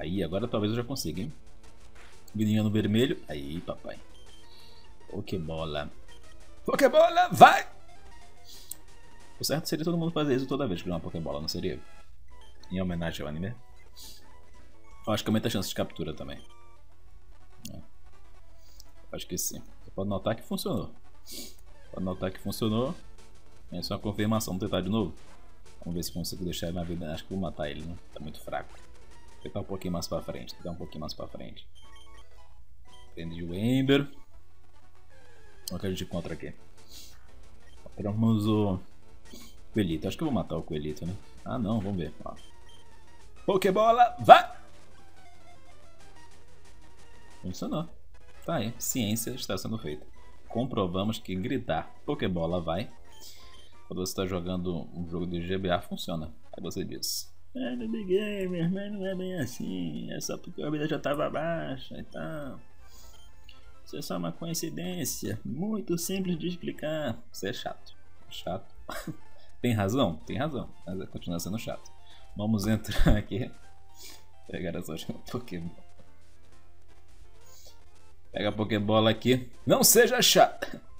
Aí, agora talvez eu já consiga, hein? Vidinha no vermelho. Aí, papai. Pokébola. Pokébola, vai! O certo seria todo mundo fazer isso toda vez que jogar uma Pokébola, não seria? Em homenagem ao anime. Eu acho que aumenta a chance de captura também. Acho que sim. Você pode notar que funcionou. Pode notar que funcionou. É só uma confirmação. Vamos tentar de novo. Vamos ver se consigo deixar ele na vida. Acho que vou matar ele, né? Tá muito fraco. Vou tentar um pouquinho mais pra frente. Tentar um pouquinho mais pra frente. Prendi o Ember. Olha o que a gente encontra aqui. Pegamos o Coelito. Acho que eu vou matar o Coelito, né? Ah, não. Vamos ver. Ó. Pokébola, vai! Funcionou. Tá aí. Ciência está sendo feita. Comprovamos que gritar Pokébola vai. Quando você está jogando um jogo de GBA, funciona. Aí você diz: é, no Big Gamer, mas não é bem assim. É só porque a vida já estava baixa e tal. Isso é só uma coincidência. Muito simples de explicar. Você é chato. Chato. Tem razão? Tem razão. Mas continua sendo chato. Vamos entrar aqui. Pegar essa Pokébola. Pega a Pokébola aqui. Não seja chato.